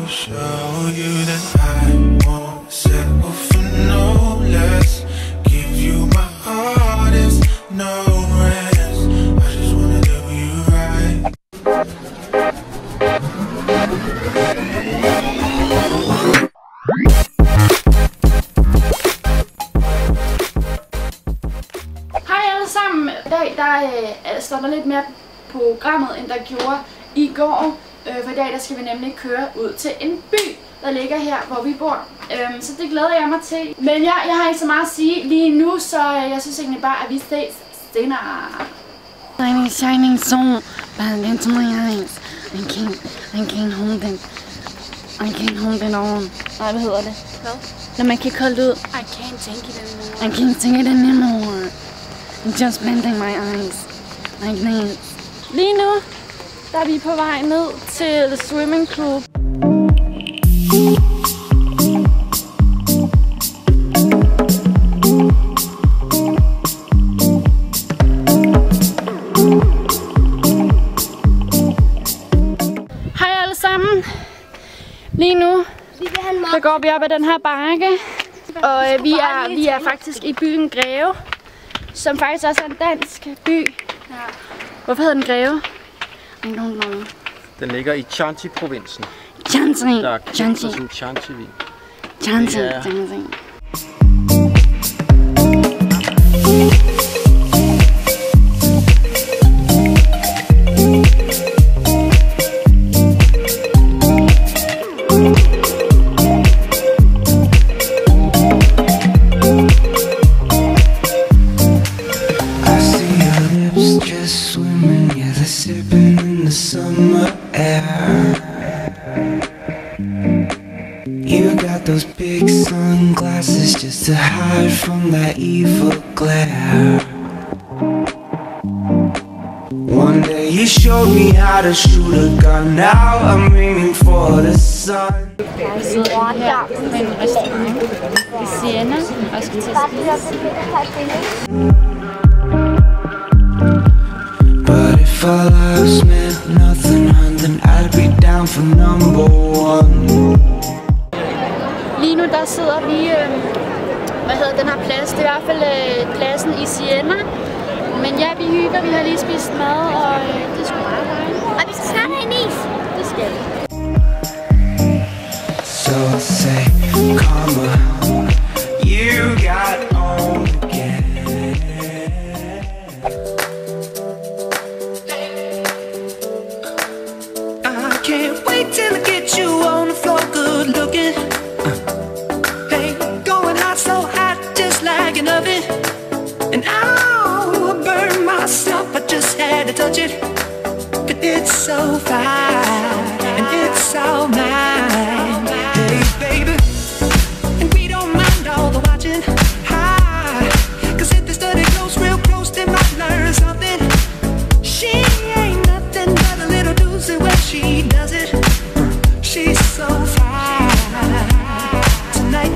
show you that I won't settle for no less. Give you my heart, it's no rest. I just wanna do you right. Hej alle sammen. I dag der står der lidt mere på programmet, end der gjorde i går. For i dag der skal vi nemlig køre ud til en by, der ligger her, hvor vi bor. Så det glæder jeg mig til. Men jeg har ikke så meget at sige lige nu, så jeg synes egentlig bare, at vi ses senere. Shining soul burned into my eyes. I can't hold it. I can't hold it on. Nej, hvad hedder det? Hvad? Når man kan kolde ud. I can't take it anymore. I can't take it anymore. I'm just bending my eyes. Like this. Lige nu, der er vi på vej ned til swimming club. Hej alle sammen. Lige nu, der går vi op ad den her bakke. Og vi er faktisk i byen Greve, som faktisk også er en dansk by. Ja. Hvorfor hedder den Greve? I don't know. Den ligger i Chianti-provinsen. Chianti. Der er kendt for sin Chianti-vin. Chianti. You got those big sunglasses just to hide from that evil glare. One day you showed me how to shoot a gun. Now I'm aiming for the sun. Jeg sidder her på en restaurant i Siena og skal til at spise. But if our lives meant nothing, then I'd be down for number one. Lige nu der sidder vi, hvad hedder den her plads? Det er i hvert fald pladsen i Siena. Men ja, vi hygger, vi har lige spist mad, og det er sgu meget dejligt. Og vi skal snart have en is. Det skal vi. So say, karma, you got on again. I can't wait till I get you on the floor, good looking. Hey, going hot, so hot, just like an oven. And I'll burn myself, I just had to touch it. But it's so fine, and it's all mine. Hey baby, and we don't mind all the watching. Hi, cause if they study close, real close, they might learn something. She ain't nothing but a little doozy when she does it. She's so fine tonight.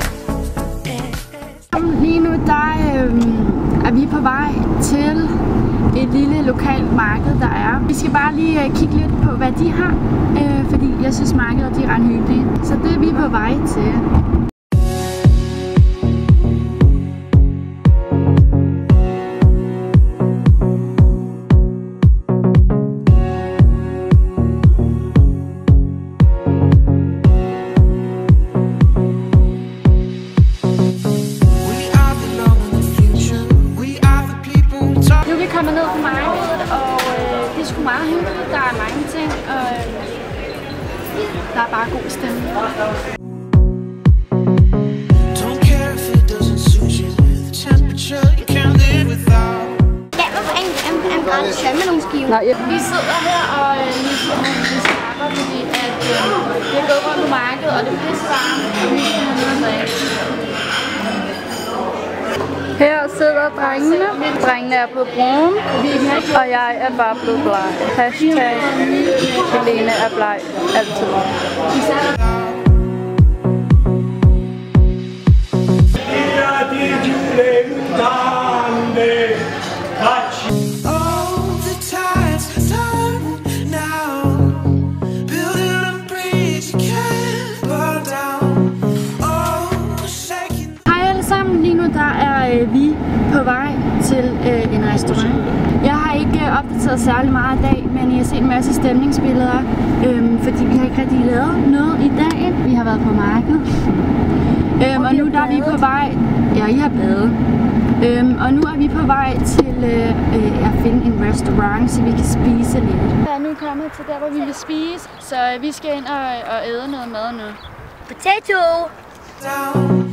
Lige nu der er vi på vej til et lille lokalt marked, der er. Vi skal bare lige kigge lidt på, hvad de har, fordi jeg synes markedet de er ret hyggelige. Så det er vi på vej til. Kommet ned på markedet, og det er sgu meget hyggeligt. Der er mange ting, og der er bare god stemning. Vi sidder her og vi snakker, fordi at vi er gået rundt på markedet, og det er pisse varmt, og vi skal have noget af. Her sidder drengene. Drengene er blevet brune, og jeg er bare blevet bleg. Hashtag Helene er bleg. Altid. All the tides turn now, building a bridge. på vej til en restaurant. Jeg har ikke opdateret særlig meget i dag, men I har set en masse stemningsbilleder, fordi vi har ikke rigtig lavet noget i dag. Vi har været på markedet. Og nu der er vi på vej. Ja, I har badet. Og nu er vi på vej til at finde en restaurant, så vi kan spise lidt. Jeg er nu kommet til der, hvor vi vil spise, så vi skal ind og æde noget mad nu. Potato!